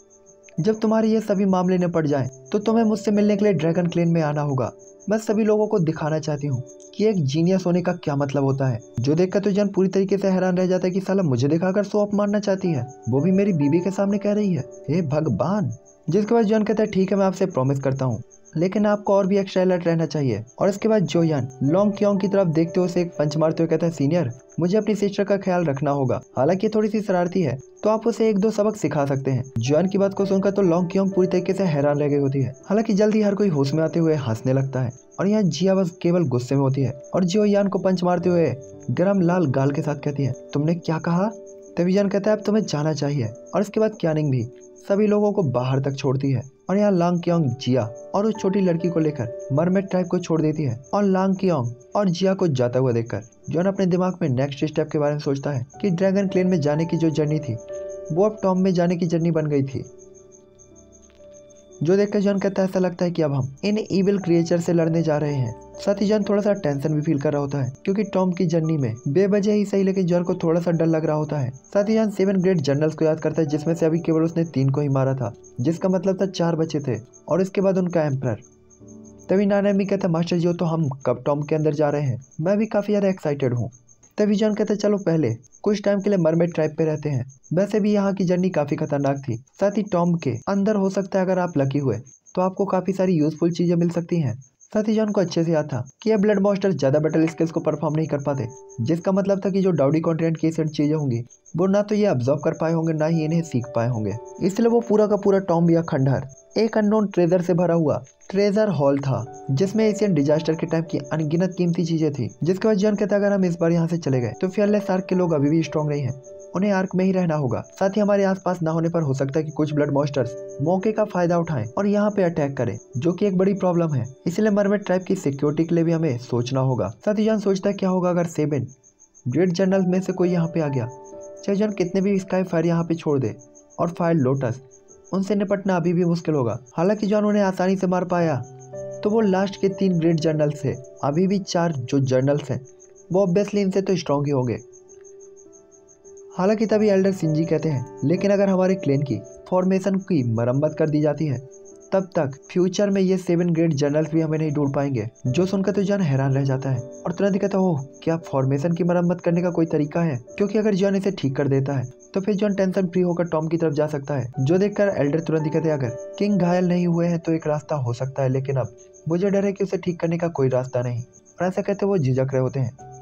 [SPEAKER 2] जब तुम्हारे ये सभी मामले निपट जाएं तो तुम्हें मुझसे मिलने के लिए ड्रैगन क्लेन में आना होगा। मैं सभी लोगों को दिखाना चाहती हूँ कि एक जीनियस होने का क्या मतलब होता है, जो देखकर तो जॉन पूरी तरीके से हैरान रह जाता है कि साला मुझे दिखाकर शो ऑफ मारना चाहती है, वो भी मेरी बीबी के सामने कह रही है, हे भगवान। जिसके बाद जॉन कहता है ठीक है, मैं आपसे प्रॉमिस करता हूँ लेकिन आपको और भी एक्स्ट्रा अलर्ट रहना चाहिए। और इसके बाद जोयान लॉन्ग कियोंग की तरफ देखते हुए उसे एक पंच मारते हुए कहता है सीनियर, मुझे अपनी सिस्टर का ख्याल रखना होगा, हालांकि ये थोड़ी सी शरारती है तो आप उसे 1-2 सबक सिखा सकते हैं। जोयान की बात को सुनकर तो लॉन्ग कियोंग पूरी तरीके से हैरान रह गई होती है। हालांकि जल्दी हर कोई होश में आते हुए हंसने लगता है और यहाँ जिया बस केवल गुस्से में होती है और जोयान को पंच मारते हुए गरम लाल गाल के साथ कहती है तुमने क्या कहा? तभी जॉन कहता है अब तुम्हें जाना चाहिए। और इसके बाद क्यानिंग भी सभी लोगों को बाहर तक छोड़ती है और यहाँ लांग कियोंग जिया और उस छोटी लड़की को लेकर मरमेड ट्राइब को छोड़ देती है। और लांग कियोंग और जिया को जाता हुआ देखकर जॉन अपने दिमाग में नेक्स्ट स्टेप के बारे में सोचता है कि ड्रैगन क्लेन में जाने की जो जर्नी थी वो अब टॉम में जाने की जर्नी बन गई थी, जो देखकर जॉन कहता है ऐसा लगता है कि अब हम इन इविल क्रिएचर से लड़ने जा रहे हैं। साथ ही जॉन थोड़ा सा टेंशन भी फील कर रहा होता है क्योंकि टॉम की जर्नी में बेवजह ही सही लेकिन जॉन को थोड़ा सा डर लग रहा होता है। साथ ही जॉन 7 ग्रेट जनरल्स को याद करता है जिसमें से अभी केवल उसने 3 को ही मारा था, जिसका मतलब था 4 बचे थे और इसके बाद उनका एम्परर। तभी नानामी कहता है मास्टर जी तो हम कब टॉम के अंदर जा रहे हैं, मैं भी काफी ज्यादा एक्साइटेड हूँ। तभी जॉन कहता है चलो पहले कुछ टाइम के लिए मरमेड ट्राइब पे रहते हैं, वैसे भी यहाँ की जर्नी काफी खतरनाक थी। साथ ही टॉम के अंदर हो सकता है अगर आप लकी हुए तो आपको काफी सारी यूजफुल चीजें मिल सकती हैं। साथ ही जॉन को अच्छे से याद था कि ये ब्लड मॉन्स्टर ज्यादा बैटल स्किल्स को परफॉर्म नहीं कर पाते, जिसका मतलब था कि जो डाउडी कॉन्टिनेंट की चीजें होंगी वो ना तो ये ऑब्जर्व कर पाए होंगे ना ही इन्हें सीख पाए होंगे। इसलिए वो पूरा का पूरा टॉम्ब या खंडहर एक अननोन ट्रेजर से भरा हुआ ट्रेजर हॉल था जिसमें एशियन डिजास्टर के टाइम की अनगिनत कीमती चीजें थी। जिसके बाद जॉन कहता अगर हम इस बार यहाँ से चले गए तो फियरलेस आर्क के लोग अभी भी स्ट्रॉन्ग नहीं है, उन्हें आर्क में ही रहना होगा। साथ ही हमारे आसपास ना होने पर हो सकता है कि कुछ ब्लड मॉन्स्टर्स मौके का फायदा उठाएं और यहाँ पे अटैक करें, जो कि एक बड़ी प्रॉब्लम है। इसलिए मरमेड ट्राइब की सिक्योरिटी के लिए भी हमें सोचना होगा। साथ ही जॉन सोचता है क्या होगा अगर 7 ग्रेट जनरल में से कोई यहाँ पे आ गया, चाहे जॉन कितने भी स्काई फायर यहाँ पे छोड़ दे और फायर लोटस, उनसे निपटना अभी भी मुश्किल होगा। हालांकि जॉन उन्हें आसानी से मार पाया तो वो लास्ट के 3 ग्रेट जर्नल से अभी भी 4 जो जर्नल्स हैं वो ऑब्वियसली इनसे तो स्ट्रॉन्ग ही होंगे। हालांकि तभी एल्डर सिंजी कहते हैं लेकिन अगर हमारे क्लेन की फॉर्मेशन की मरम्मत कर दी जाती है तब तक फ्यूचर में ये 7 ग्रेट जर्नल्स भी हमें नहीं ढूंढ पाएंगे। जो सुनकर तो जॉन हैरान रह जाता है और तुरंत ही कहता है ओह क्या फॉर्मेशन की मरम्मत करने का कोई तरीका है, क्योंकि अगर जॉन इसे ठीक कर देता है तो फिर जॉन टेंशन फ्री होकर टॉम की तरफ जा सकता है। जो देखकर एल्डर तुरंत ही कहते हैं अगर किंग घायल नहीं हुए हैं तो एक रास्ता हो सकता है, लेकिन अब मुझे डर है कि उसे ठीक करने का कोई रास्ता नहीं। और ऐसा कहते वो झिझक रहे होते हैं।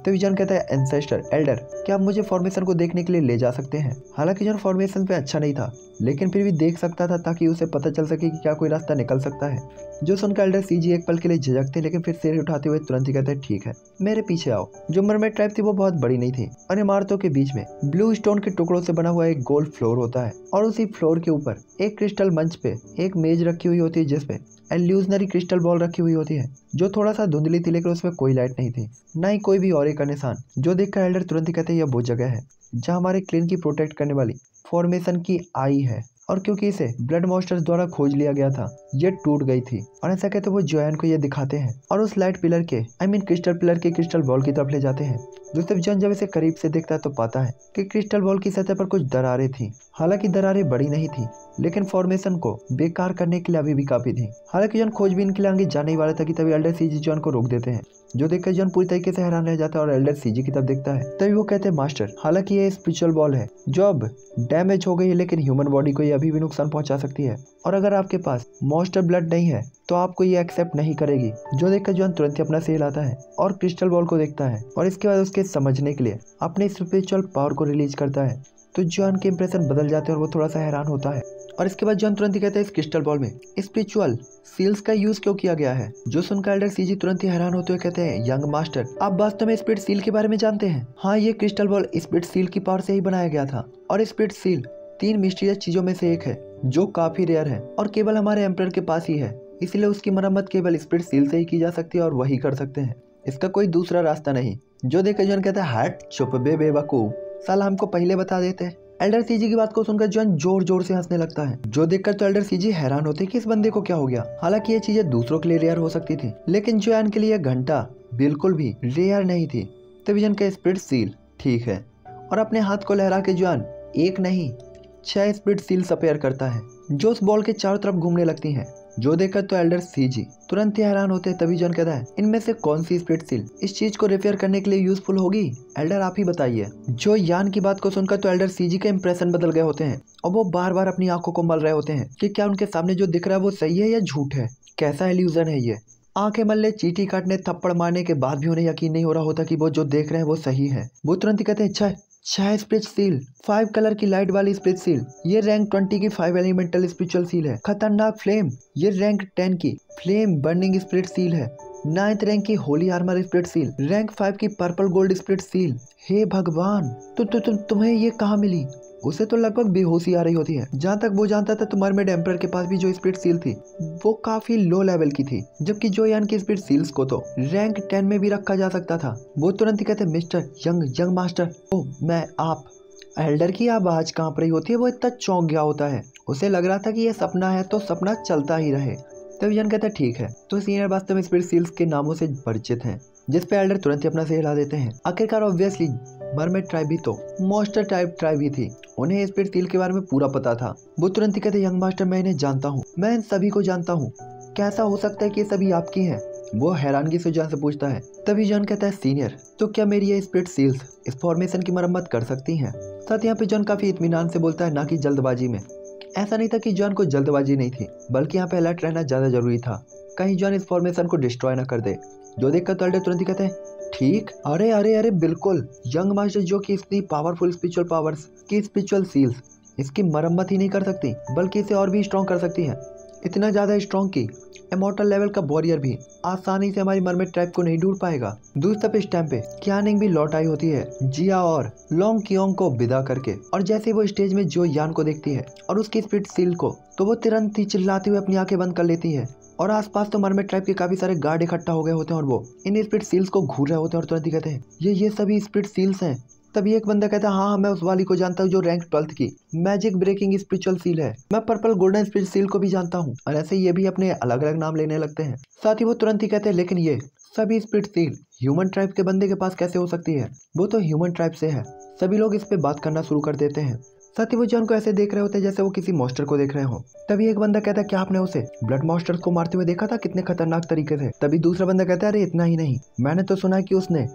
[SPEAKER 2] तभी जॉन कहता है एंसेस्टर एल्डर, क्या आप मुझे फॉर्मेशन को देखने के लिए ले जा सकते हैं। हालांकि जॉन फॉर्मेशन पे अच्छा नहीं था, लेकिन फिर भी देख सकता था ताकि उसे पता चल सके कि क्या कोई रास्ता निकल सकता है। जो सुनकर एल्डर सीजी एक पल के लिए झिझकते, लेकिन फिर सिर उठाते हुए तुरंत ही कहते हैं ठीक है, मेरे पीछे आओ। जो मरमेड ट्राइब थी वो बहुत बड़ी नहीं थी और इमारतों के बीच में ब्लू स्टोन के टुकड़ों से बना हुआ एक गोल फ्लोर होता है और उसी फ्लोर के ऊपर एक क्रिस्टल मंच पे एक मेज रखी हुई होती है जिसपे एल्यूजनरी क्रिस्टल बॉल रखी हुई होती है जो थोड़ा सा धुंधली थी, लेकिन उसमें कोई लाइट नहीं थी, ना ही कोई भी और का निशान। जो देखकर एल्डर तुरंत ही कहते हैं यह वो जगह है जहाँ हमारे क्लीन की प्रोटेक्ट करने वाली फॉर्मेशन की आई है, और क्योंकि इसे ब्लड मॉन्स्टर्स द्वारा खोज लिया गया था ये टूट गई थी। और ऐसा कहते वो जोयान को ये दिखाते हैं और उस लाइट पिलर के क्रिस्टल पिलर के क्रिस्टल बॉल की तरफ ले जाते हैं। दोस्तों जॉन जब इसे करीब से देखता है तो पाता है कि क्रिस्टल बॉल की सतह पर कुछ दरारें थी। हालांकि दरारें बड़ी नहीं थी, लेकिन फॉर्मेशन को बेकार करने के लिए अभी भी काफी थी। हालांकि जॉन खोजबीन के लिए आगे जाने ही वाला था कि तभी एल्डर सीजी जॉन को रोक देते हैं। जो देखकर जॉन पूरी तरीके से हैरान रह जाता है और एल्डर सीजी की तरफ देखता है। तभी वो कहते हैं मास्टर, हालांकि ये स्पिरिचुअल बॉल है जो अब डैमेज हो गई है, लेकिन ह्यूमन बॉडी को ये अभी भी नुकसान पहुंचा सकती है, और अगर आपके पास मॉन्स्टर ब्लड नहीं है तो आपको ये एक्सेप्ट नहीं करेगी। जो देखकर जॉन तुरंत ही अपना सेल आता है और क्रिस्टल बॉल को देखता है और इसके बाद उसके समझने के लिए अपने स्पिरिचुअल पावर को रिलीज करता है। तो जॉन के इंप्रेशन बदल जाते हैं और वो थोड़ा सा हैरान होता है। और इसके बाद जॉन तुरंत ही कहता है इस क्रिस्टल बॉल में स्पिरिचुअल सील्स का यूज क्यों किया गया है। जो सुनकर एल्डर सीजी तुरंत ही हैरान होते हुए कहते हैं यंग मास्टर, आप वास्तव में स्पिरिट सील के बारे में जानते हैं। हाँ, ये क्रिस्टल बॉल स्पिरिट सील की पावर से ही बनाया गया था, और स्पिरिट सील 3 मिस्टीरियस चीजों में से एक है जो काफी रेयर है और केवल हमारे एम्परर के पास ही है, इसलिए उसकी मरम्मत केवल स्पिरिट सील से ही की जा सकती है और वही कर सकते हैं, इसका कोई दूसरा रास्ता नहीं। जो देखकर जॉन कहता है हट चुप बेवकूफ, साला हमको पहले बता देते। एल्डर सीजी की बात को सुनकर जॉन जोर जोर से हंसने लगता है। जो देखकर तो एल्डर सीजी हैरान होते कि इस बंदे को क्या हो गया। हालांकि ये चीजें दूसरों के लिए रेयर हो सकती थी, लेकिन जॉन के लिए घंटा बिल्कुल भी रेयर नहीं थी। तभी जॉन का स्पिरिट सील ठीक है, और अपने हाथ को लहरा के जॉन 1 नहीं 6 स्पिरिट सील्स अपेयर करता है जो उस बॉल के चारों तरफ घूमने लगती हैं। जो देखकर तो एल्डर सीजी तुरंत ही हैरान होते हैं। तभी जॉन कहता है इनमें से कौन सी स्पिरिट सील इस चीज को रिपेयर करने के लिए यूजफुल होगी, एल्डर आप ही बताइए। जो यान की बात को सुनकर तो एल्डर सीजी के इंप्रेशन बदल गए होते हैं और वो बार बार अपनी आंखों को मल रहे होते हैं कि क्या उनके सामने जो दिख रहा है वो सही है या झूठ है, कैसा इल्यूजन है ये। आंखें मल्ले चीटी काटने थप्पड़ मारने के बाद भी उन्हें यकीन नहीं हो रहा होता कि वो जो देख रहे हैं वो सही है। वो तुरंत ही कहते हैं 6 स्पिरिट सील, 5 कलर की लाइट वाली स्पिरिट सील, ये रैंक 20 की 5 एलिमेंटल स्पिरिचुअल सील है। खतरनाक फ्लेम, ये रैंक 10 की फ्लेम बर्निंग स्पिरिट सील है। 9th रैंक की holy armour spirit seal, rank 5 की पर्पल गोल्ड स्पिरिट सील। हे भगवान, तुम्हें ये कहाँ मिली। उसे तो लगभग बेहोशी आ रही होती है। जहाँ तक वो जानता था तो मरमेड एम्परर के पास भी जो स्पिरिट सील थी वो काफी लो लेवल की थी, जबकि जो यान की स्पिरिट सील्स को तो रैंक 10 में भी रखा जा सकता था। वो तुरंत ही कहते मिस्टर यंग मास्टर, ओ मैं आप। एल्डर की आवाज कांप रही होती है, वो इतना चौंक गया होता है, उसे लग रहा था कि ये सपना है तो सपना चलता ही रहे। तब जन कहता है ठीक है। तो सीनियर वास्तव में स्पिरिट सील्स के नामों से परिचित हैं, जिस पे एल्डर तुरंत ही अपना से हिला देते हैं। आखिरकार ऑब्वियसली मरमेड ट्राइब भी तो मॉन्स्टर टाइप ट्राइब ही थी, उन्हें स्पिरिट सील के बारे में पूरा पता था। वो तुरंत ही कहते यंग मास्टर, मैं इन्हें जानता हूँ, मैं इन सभी को जानता हूँ, कैसा हो सकता है कि ये सभी आपकी हैं। वो हैरानगी से जॉन से पूछता है। तभी जॉन कहता है सीनियर, तो क्या मेरी ये स्पिरिट सील्स इस फॉर्मेशन की मरम्मत कर सकती हैं। साथ यहाँ पे जॉन काफी इत्मीनान से बोलता है, ना कि जल्दबाजी में। ऐसा नहीं था कि जॉन को जल्दबाजी नहीं थी, बल्कि यहाँ पे अलर्ट रहना ज्यादा जरूरी था, कहीं जॉन इस फॉर्मेशन को डिस्ट्रॉय ना कर दे। जो देखकर तो एल्डर तुरंत ही कहते हैं ठीक, अरे अरे अरे बिल्कुल। यंग मास्टर जो कि इतनी पावरफुल स्पिरिचुअल पावर्स की स्पिरिचुअल सील्स इसकी मरम्मत ही नहीं कर सकती, बल्कि इसे और भी स्ट्रॉन्ग कर सकती है। इतना ज्यादा स्ट्रॉन्ग की इमॉर्टल लेवल का वॉरियर भी आसानी से हमारी मरमेड ट्राइब को नहीं ढूंढ पाएगा। दूसरी तरफ इस टाइम पे क्यानिंग भी लौट आई होती है जिया और लोंग कियोंग को विदा करके, और जैसे वो स्टेज में जो यान को देखती है और उसकी स्पिरिट सील को, तो वो तुरंत ही चिल्लाते हुए अपनी आंखें बंद कर लेती है। और आसपास तो मरमेड ट्राइब के काफी सारे गार्ड इकट्ठा हो गए होते हैं और वो इन स्पिरिट सील्स को घूर रहे होते हैं और तुरंत ही कहते हैं ये सभी स्पिरिट सील्स हैं। तभी एक बंदा कहता है हाँ मैं उस वाली को जानता हूँ जो रैंक 12th की मैजिक ब्रेकिंग स्पिरिचुअल सील है। मैं पर्पल गोल्डन स्पिरिट सील को भी जानता हूँ। और ऐसे ये भी अपने अलग अलग नाम लेने लगते हैं। साथ ही वो तुरंत ही कहते हैं लेकिन ये सभी स्पिरिट सील ह्यूमन ट्राइब के बंदे के पास कैसे हो सकती है, वो तो ह्यूमन ट्राइब से है। सभी लोग इस पे बात करना शुरू कर देते हैं। साथ ही वो जॉन को ऐसे देख रहे होते हैं जैसे वो किसी मॉन्स्टर को देख रहे हो। तभी एक बंदा कहता है क्या आपने उसे ब्लड मॉन्स्टर्स को मारते हुए देखा था, कितने खतरनाक तरीके से। तभी दूसरा बंदा कहता है अरे इतना ही नहीं, मैंने तो सुना है कि उसने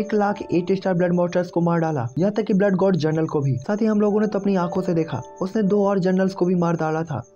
[SPEAKER 2] 1,08 स्टार ब्लड मॉन्स्टर्स को मार डाला, यहाँ तक कि ब्लड गॉड जनरल को भी। साथ ही हम लोगों ने तो अपनी आंखों से देखा उसने 2 और जनरल्स को भी मार डाला था।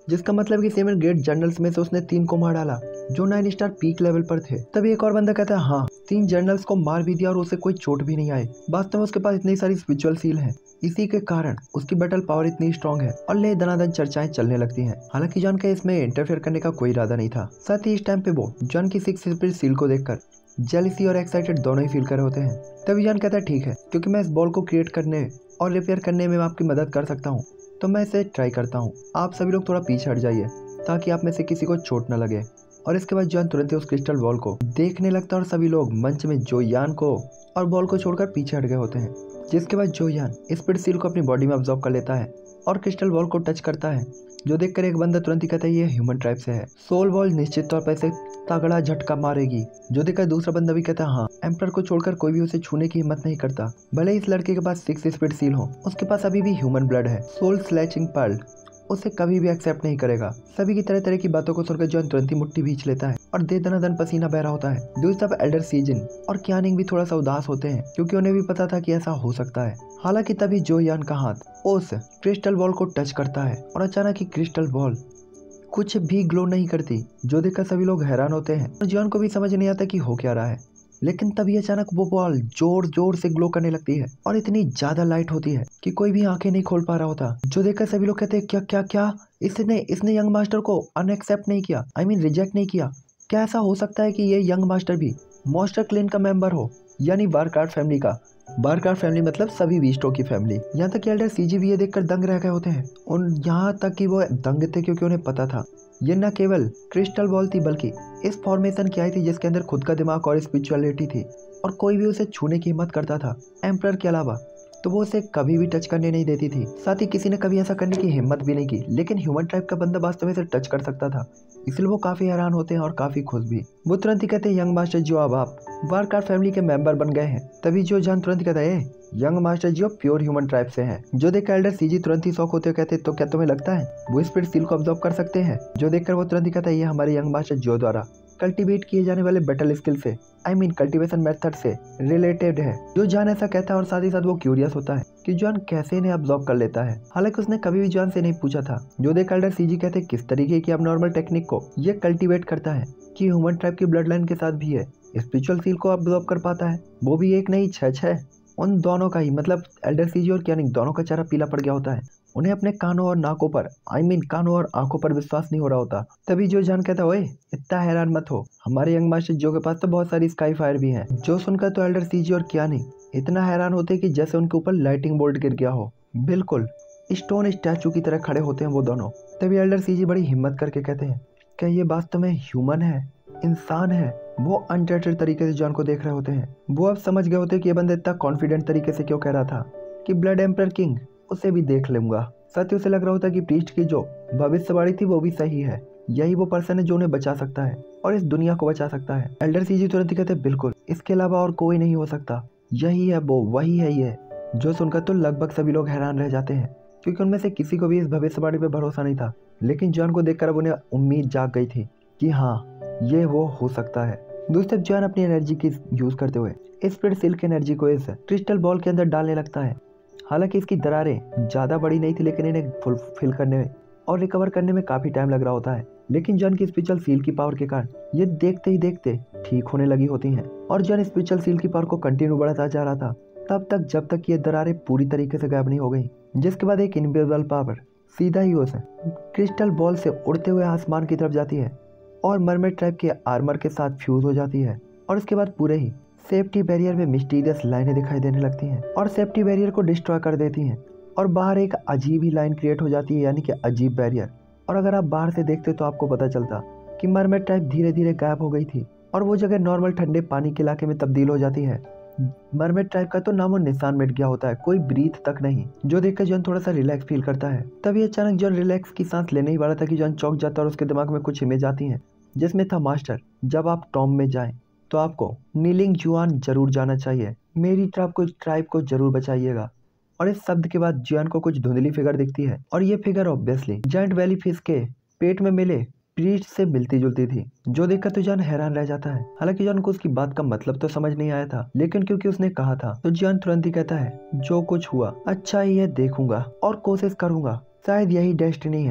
[SPEAKER 2] जिसका मतलब कि 7 ग्रेट जनरल्स में से उसने 3 को मार डाला जो 9 स्टार पीक लेवल पर थे। तभी एक और बंदा कहता है हाँ 3 जनरल्स को मार भी दिया और उसे कोई चोट भी नहीं आई। वास्तव में उसके पास इतनी सारी स्पिरिचुअल सील है, इसी के कारण उसकी बैटल पावर इतनी स्ट्रांग है और ले दनादन चर्चाएं चलने लगती हैं। हालांकि जॉन का इसमें इंटरफेयर करने का कोई इरादा नहीं था। साथ ही इस टाइम पे वो जॉन की 6 स्पिरिट सील को देखकर जेलिसी और एक्साइटेड दोनों ही फील कर रहे होते हैं। तभी जॉन कहता है ठीक है, क्योंकि मैं इस बॉल को क्रिएट करने और रिपेयर करने में आपकी मदद कर सकता हूँ तो मैं इसे ट्राई करता हूँ। आप सभी लोग थोड़ा पीछे हट जाइए ताकि आप में से किसी को चोट न लगे। और इसके बाद जॉन तुरंत ही उस क्रिस्टल बॉल को देखने लगता है और सभी लोग मंच में जो यान को और बॉल को छोड़कर पीछे हट गए होते हैं। जिसके बाद जो यान स्पिरिट सील को अपनी बॉडी में अब्सॉर्ब कर लेता है और क्रिस्टल बॉल को टच करता है, जो देखकर एक बंदा तुरंत ही कहता है ये ह्यूमन ट्राइब से है, सोल बॉल निश्चित तौर पर इसे तगड़ा झटका मारेगी। जो देखकर दूसरा बंदा भी कहता है हाँ, एम्पर को छोड़कर कोई भी उसे छूने की हिम्मत नहीं करता। भले इस लड़के के पास 6 स्पिरिट सील हो, उसके पास अभी भी ह्यूमन ब्लड है। सोल स्लैचिंग पर्ल उसे कभी भी एक्सेप्ट नहीं करेगा। सभी की तरह तरह की बातों को सुनकर जॉन तुरंत ही मुट्ठी भींच लेता है और दे दनादन पसीना बह रहा होता है। दूसरी तरफ एल्डर सीजन और क्यानिंग भी थोड़ा सा उदास होते हैं क्योंकि उन्हें भी पता था कि ऐसा हो सकता है। हालांकि तभी जो यान का हाथ उस क्रिस्टल बॉल को टच करता है और अचानक ही क्रिस्टल बॉल कुछ भी ग्लो नहीं करती, जो देखकर सभी लोग हैरान होते हैं और जॉन को भी समझ नहीं आता कि हो क्या रहा है। लेकिन तभी अचानक वो बॉल जोर जोर से ग्लो करने लगती है और इतनी ज्यादा लाइट होती है कि कोई भी आंखें नहीं खोल पा रहा होता। जो देखकर सभी लोग कहते हैं क्या क्या क्या, इसने यंग मास्टर को अनएक्सेप्ट नहीं किया, रिजेक्ट नहीं किया। क्या ऐसा हो सकता है कि ये यंग मास्टर भी मॉन्स्टर क्लेन का मेंबर हो, यानी बारकार्ड फैमिली का। बारकार्ड फैमिली मतलब सभी बीस्टों की फैमिली। यहाँ तक कि एल्डर सीजी भी ये देखकर दंग रह गए होते हैं। और यहाँ तक कि वो दंग थे क्योंकि उन्हें पता था ये न केवल क्रिस्टल बॉल थी बल्कि इस फॉर्मेशन की आई थी जिसके अंदर खुद का दिमाग और स्पिरिचुअलिटी थी और कोई भी उसे छूने की हिम्मत करता था एम्परर के अलावा तो वो उसे कभी भी टच करने नहीं देती थी। साथ ही किसी ने कभी ऐसा करने की हिम्मत भी नहीं की, लेकिन ह्यूमन टाइप का बंदा वास्तव में इसे टच कर सकता था। इसलिए वो काफी हैरान होते हैं और काफी खुश भी। वो तुरंत ही कहते हैं यंग मास्टर जो अब आप बारकार्ड फैमिली के मेंबर बन गए हैं। तभी जो जान तुरंत ही कहता है यंग मास्टर जो प्योर ह्यूमन ट्राइब से हैं। जो देखकर एल्डर सीजी तुरंत ही शौक होते हुए कहते तो क्या तुम्हें लगता है वो स्पिरिट सील को अब्सॉर्ब कर सकते हैं। जो देखकर वो तुरंत ही कहता है ये हमारे यंग मास्टर जो द्वारा कल्टीवेट किए जाने वाले बैटल स्किल से कल्टीवेशन मेथड से रिलेटेड है। जो जान ऐसा कहता है और साथ ही साथ वो क्यूरियस होता है कि जॉन कैसे इन्हें अब्सॉर्ब कर लेता है। हालांकि उसने कभी भी जॉन से नहीं पूछा था। जो देख एल्डर सीजी कहते किस तरीके की अबनॉर्मल टेक्निक को ये कल्टीवेट करता है कि ह्यूमन ट्राइब की ब्लड लाइन के साथ भी है स्पिरिचुअल सील को अब्सॉर्ब कर पाता है, वो भी एक नहीं 6। उन दोनों का ही मतलब एल्डर सीजी और क्यानिंग दोनों का चेहरा पीला पड़ गया होता है। उन्हें अपने कानों और नाकों पर कानों और आंखों पर विश्वास नहीं हो रहा होता। तभी जो जान कहता ओए इतना हैरान मत हो, हमारे यंग मास्टर जो के पास तो बहुत सारी स्काई फायर भी हैं। जो सुनकर तो एल्डर सीजी और क्यानिंग इतना हैरान होते कि जैसे उनके ऊपर लाइटिंग बोल्ट गिर गया हो। बिल्कुल स्टोन स्टैचू की तरह खड़े होते हैं वो दोनों। तभी एल्डर सीजी बड़ी हिम्मत करके कहते हैं क्या ये वास्तव में ह्यूमन है, इंसान है। वो अनटच्ड तरीके से जॉन को देख रहे होते हैं। वो अब समझ गए होते कि ये बंदा इतना कॉन्फिडेंट तरीके से क्यों कह रहा था कि ब्लड एम्परर किंग उसे भी देख लूंगा। साथ ही उसे लग रहा होता कि प्रीस्ट की जो भविष्यवाणी थी वो भी सही है, यही वो पर्सन है जो उन्हें बचा सकता है और इस दुनिया को बचा सकता है। एल्डर सीजी तुरंत ही कहते बिल्कुल, इसके अलावा और कोई नहीं हो सकता, यही है वो, वही है ये। जो सुनकर तो लगभग सभी लोग हैरान रह जाते हैं क्योंकि उनमें से किसी को भी इस भविष्यवाणी पे भरोसा नहीं था। लेकिन जॉन को देखकर अब उन्हें उम्मीद जाग गई थी कि हाँ ये वो हो सकता है। दूसरी तरफ जॉन अपनी एनर्जी की यूज करते हुए स्पिरिट सील की एनर्जी को इस क्रिस्टल बॉल के अंदर डालने लगता है। हालांकि इसकी दरारें ज्यादा बड़ी नहीं थी लेकिन इन्हें फुलफिल करने में और रिकवर करने में काफी टाइम लग रहा होता है। लेकिन जॉन की स्पिरिचुअल सील की पावर के कारण ये देखते ही देखते ठीक होने लगी होती हैं और जॉन स्पिरिचुअल सील की पावर को कंटिन्यू बढ़ाता जा रहा था तब तक जब तक ये दरारें पूरी तरीके से गायब नहीं हो गई। जिसके बाद एक इनविजिबल पावर सीधा ही उस क्रिस्टल बॉल से उड़ते हुए आसमान की तरफ जाती है और मरमेड ट्राइब के आर्मर के साथ फ्यूज हो जाती है। और उसके बाद पूरे ही सेफ्टी बैरियर में मिस्टीरियस लाइनें दिखाई देने लगती हैं और सेफ्टी बैरियर को डिस्ट्रॉय कर देती हैं और बाहर एक अजीब ही लाइन क्रिएट हो जाती है, यानी कि अजीब बैरियर। और अगर आप बाहर से देखते तो आपको पता चलता कि मरमेड ट्राइब धीरे धीरे गायब हो गई थी और वो जगह नॉर्मल ठंडे पानी के इलाके में तब्दील हो जाती है। मरमेड ट्राइब का तो नामो निशान मिट गया होता है, कोई ब्रीथ तक नहीं। जो देखकर जॉन थोड़ा सा रिलैक्स फील करता है। तभी अचानक जॉन रिलैक्स की सांस लेने ही वाला था कि जॉन चौंक जाता है और उसके दिमाग में कुछ इमेज आती हैं जिसमें था मास्टर जब आप टॉम में जाएं तो आपको नीलिंग जुआन जरूर जाना चाहिए, मेरी ट्राइब को जरूर बचाइएगा। और इस शब्द के बाद जुआन को कुछ धुंधली फिगर दिखती है और ये फिगर ऑब्वियसली जायंट वैली फिश के पेट में मिले प्रीस्ट से मिलती जुलती थी। जो देखकर तो जॉन हैरान रह जाता है। हालांकि जॉन को उसकी बात का मतलब तो समझ नहीं आया था, लेकिन क्योंकि उसने कहा था तो जॉन तुरंत ही कहता है जो कुछ हुआ अच्छा ही है, देखूंगा और कोशिश करूंगा, शायद यही डेस्टिनी है।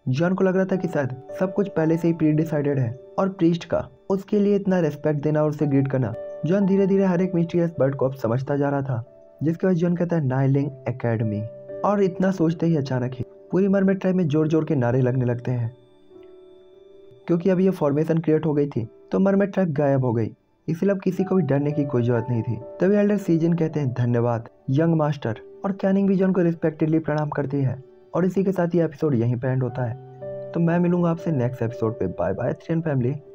[SPEAKER 2] जॉन को लग रहा था कि शायद सब कुछ पहले से ही प्री डिसाइडेड है और प्रीस्ट का उसके लिए इतना रेस्पेक्ट देना और उसे ग्रीट करना। जॉन धीरे धीरे हर एक मिस्टीरियस वर्ड को अब समझता जा रहा था, जिसके बाद जॉन कहता है नाइलिंग एकेडमी। और इतना सोचते ही अचानक ही पूरी मरमेड ट्राइब में जोर जोर के नारे लगने लगते हैं। क्योंकि अब ये फॉर्मेशन क्रिएट हो गई थी तो मरमेड ट्राइब गायब हो गई, इसलिए अब किसी को भी डरने की कोई जरूरत नहीं थी। तभी एल्डर सीजन कहते हैं धन्यवाद यंग मास्टर, और कैनिंग भी जॉन को रिस्पेक्टेडली प्रणाम करती है। और इसी के साथ ये एपिसोड यहीं पे एंड होता है। तो मैं मिलूंगा आपसे नेक्स्ट एपिसोड पे। Bye bye 3N family.